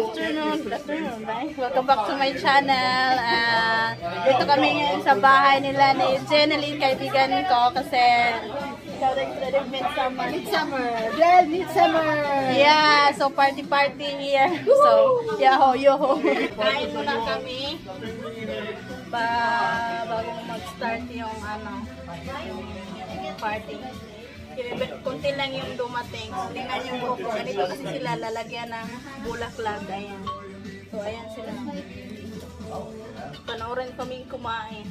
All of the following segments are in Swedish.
afternoon. Welcome back to my channel. Dito kami ngayon sa bahay nila ni Jeneline, kaibigan ko, kasi ikaw nag-ready Midsommar. Midsommar! Yeah, so party here. So, yoho. Kain muna kami bago mag-start yung party. Kunti lang yung dumating. Tingnan yung grupo. Ganito kasi sila lalagyan ng bulaklak. Ayan. So, ayan sila. Panoorin kami kumain.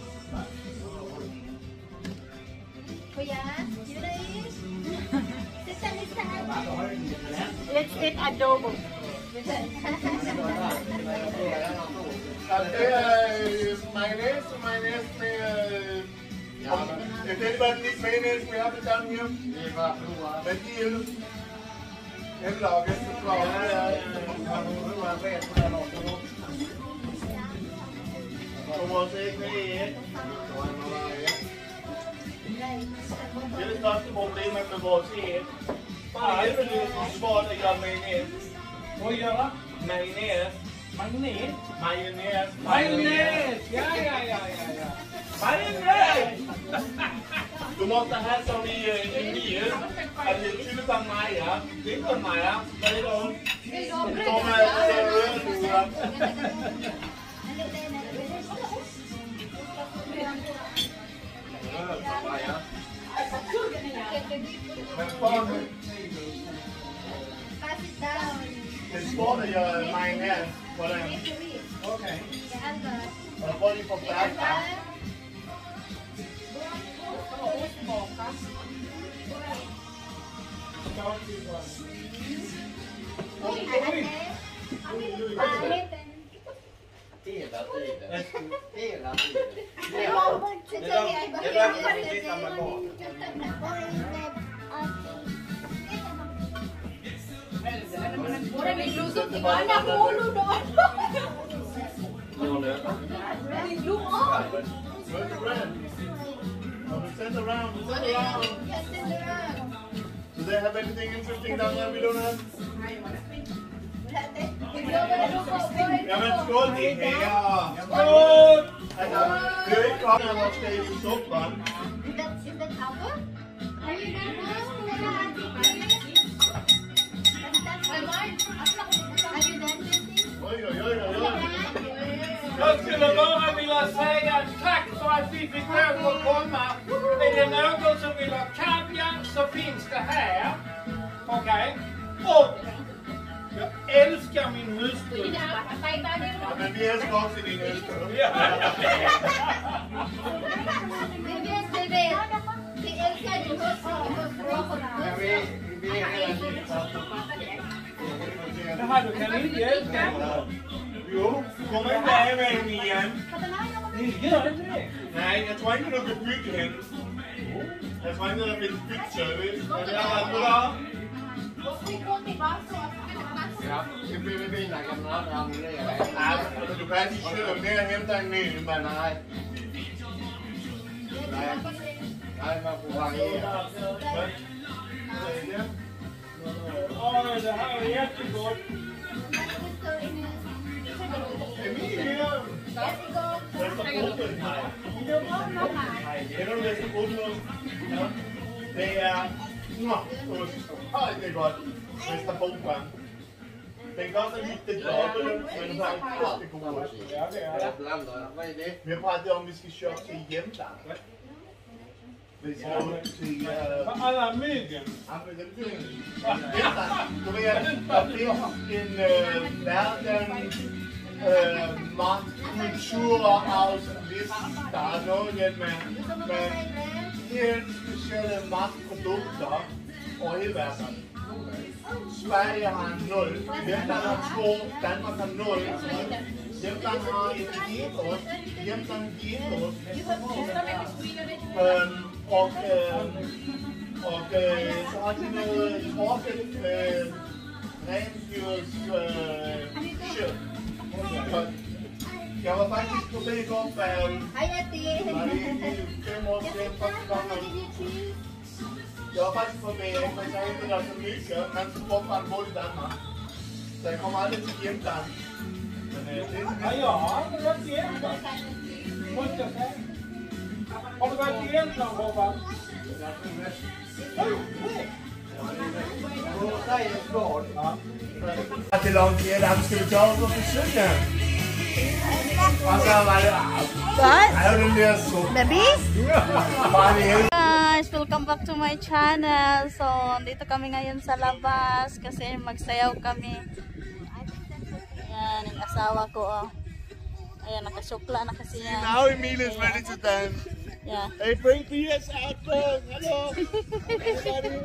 Kuya, you ready? Let's eat adobo. Mayonnaise. If anybody needs mayonnaise, we have it down here. Thank you. En laget choklad. Det är det största problemet med vår serie. Varje minut som svarar att göra mayonnaise. Vad göra? Mayonnaise. Mayonnaise. Ja. Du måste ha som i mil, att det är utan Maja, det är utan Maja, vad är de? De är röda. Det är svårt att göra majonnäs på den. Okej. Vad får ni på färgfärg? Do they have anything interesting down there we don't have? Ja men skål Dicke! Skål! Du är kvar när man ska i soppan. Jag skulle bara vilja säga tack för att vi fick lov att komma. Är det någon som vill ha kaviar så finns det här. Okej? Och jag älskar min hustru. Ja, men vi älskar också din hustru. Vi älskar din Det här du kan inte älska. Jo, kommer inte hem igen. Gör inte det? Nej, jag tror inte du kan bygga henne. Jag tror inte det finns byggservice. Men det är bra. Ja, det blir väl bilar gamla annullera. Nej, du kan inte köra ner och hämta en ny, men nej. Nej, man får variera. Ja, det här är jättegott. Emilia! Det är... Det är gott. Bästa pumpan. Den kostar lite glad, men den har jättegod. Vi har pratat om vi ska köra till Jämtland. Vi ska upp till... Alla myggen. Du vet, det finns en världen matkulturarvslista, något med helt speciella matprodukter och i världen. Sverige har 0, Jämtland har 2, Danmark har 0. Jämtland har inte gett oss. Och så har de något torkat rensdjurskött. Jag var faktiskt på väg upp jag var faktiskt på väg, men jag inte där så mycket, men så kom man både Danmark. Så jag kommer aldrig till Jämtland. Ja, jag har aldrig varit i Jämtland. Måste jag säga. Har du varit i Jämtland, Robban? Till långt ner, där ska vi ta oss och försöka. Och så var det... What? Jag hade läst så. Baby? Fan, Guys, welcome back to my channel. So, dito kami ngayon sa labas kasi magsayaw kami. Ayan, yung asawa ko, oh. Ayan, nakasukla na kasi yan. now Emil is ready to dance. Yeah. Hey, bring PS out, dog. Hello. Everybody.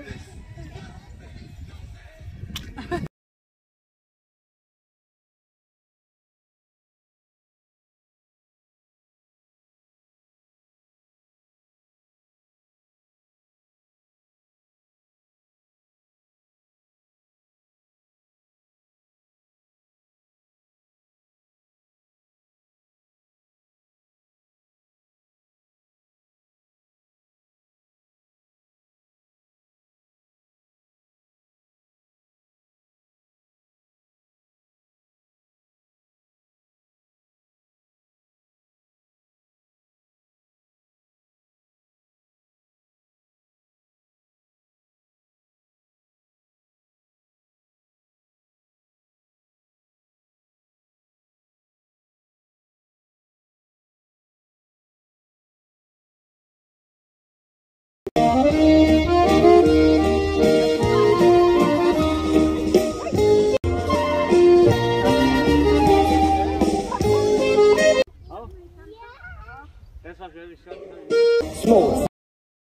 Små.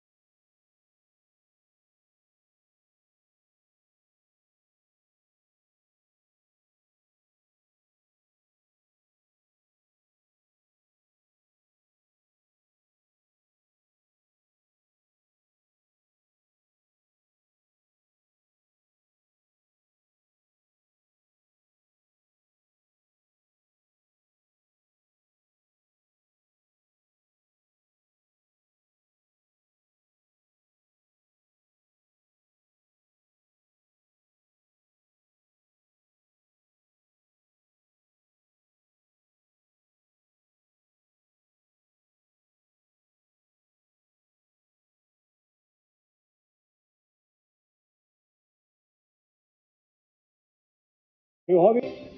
Nu har vi...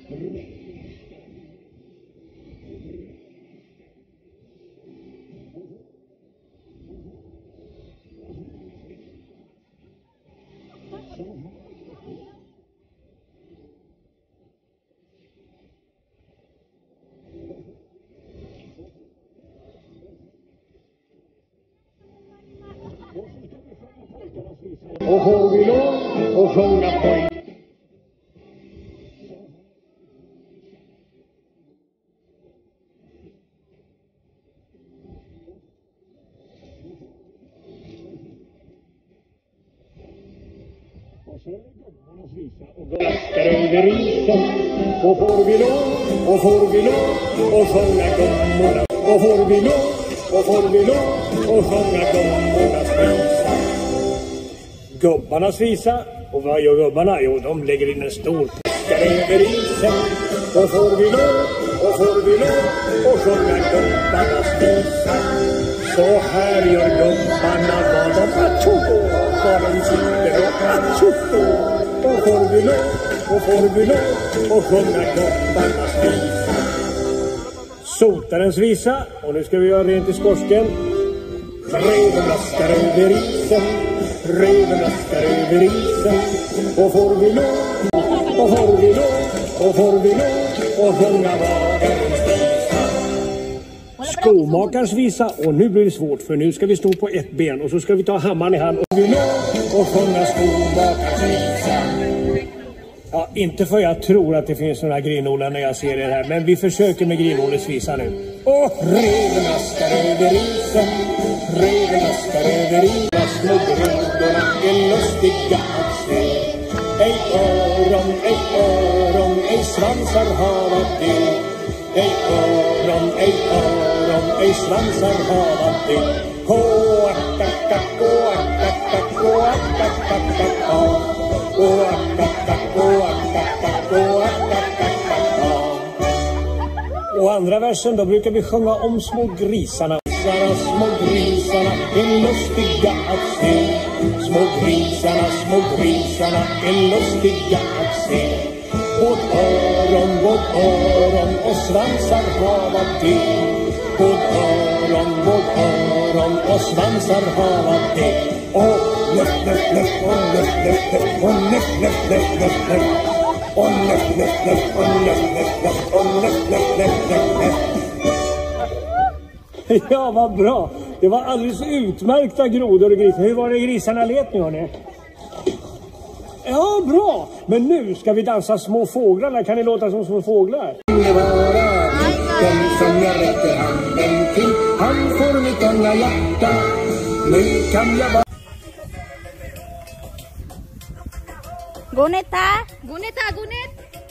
Och får vi lov och sjunga pojk. Och glaskar över isen. Och får vi lov och får vi lov och sjunga gummorna. Och får vi lov och får vi lov och sjunga gummornas visa. Gubbarnas visa. Och vad gör gubbarna? Jo, de lägger in en stor glaskar över isen. Och får vi lov och får vi lov och sjunga gubbarnas visa. Så här gör gubbarna vad de atjoho. Vad de sitter och atjoho. Och får vi lov och sjunga gubbarnas visa. Sotarens visa. Och nu ska vi göra rent i skorsken. Reven laskar över isen. Reven laskar över isen. Och får vi lov och får vi lov och får vi lov och sjunga vagarens visa. Skomakarens visa. Och nu blir det svårt för nu ska vi stå på ett ben. Och så ska vi ta hammaren i hand. Och vi lov och sjunga skomakarens visa. Ja, inte för jag tror att det finns några grinolar när jag ser det här. Men vi försöker med grinolets visa nu. Och reven laskar över isen. Reven laskar över isen. Små grodorna är lustiga att se. Ej öron, ej svansar hava det. Ej öron, ej svansar hava det. Ho-a-ka-ka-ko-a-ka-ka-ko-a-ka-ka-ka-ka. Och andra versen då brukar vi sjunga om små grisarna. Små grisarna är lustiga att se. Små grisarna är lustiga att se. Båt öron och svansar hava det. Båt öron och svansar hava det. Och löff, löff, löff, och löff, löff, löff, och löff, löff, löff, löff, löff. Och löff, löff, löff, och löff, löff, löff, och löff, löff, löff, löff, löff. Ja, vad bra. Det var alldeles utmärkta grodor och grisar. Hur var det grisarna let nu, hörni? Ja, bra. Men nu ska vi dansa små fåglarna. Kan ni låta som små fåglar? Den som jag räcker handen till, han får mitt unga hjärta. Nu kan jag bara... Gunit ha? Gunit ha, gunit!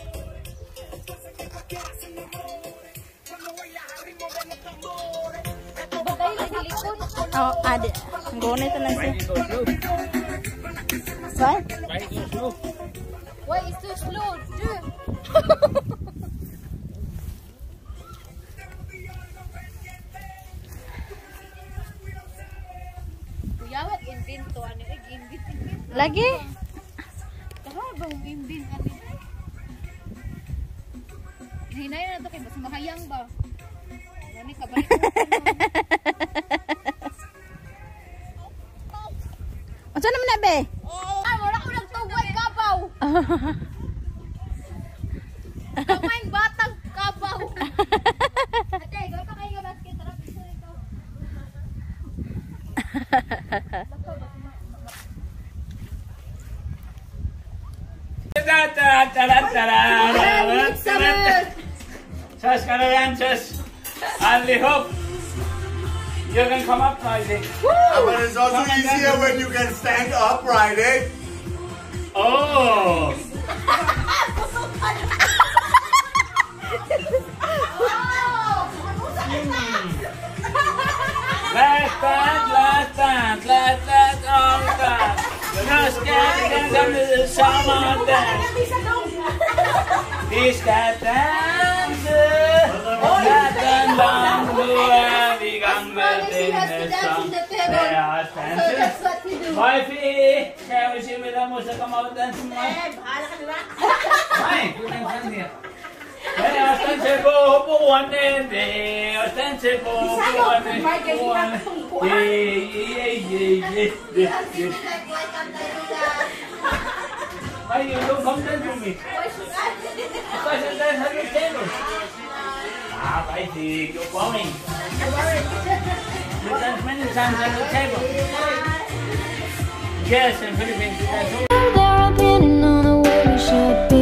Oh, ada. Gunit na lang siya. What? Why is too slow? Kuya, what invento? Ano invento? Lagi? Bang imbin ani. Hinay na to kay mas mahayang ba. Ngani ka balik. Unsa naman na be? Ay, wala ko nagtugway kabaw. Kamaing batang kabaw. Ate, gawa ka kayo basket ra piso ito. Så ska det danses allihop. You can come up, Isaac. But it's also easier when you can stand upright, eh? Oh! Last dance, all dance. Nu ska vi dansa Midsommar-dans. Vi ska dansa natten lång, nu är vi i gang med denne sang. Lad os danse. Wifey, kan vi se, hvad der må så komme op og danse med mig? Nej, du danser her. Lad os danse på bordene, lad os danse på bordene. Why you don't come dance with me? Because you dance at the table. Ah, I see. You're boring. You dance many times at the table. Yes, in Philippines you dance. They're opinion on the way we should be.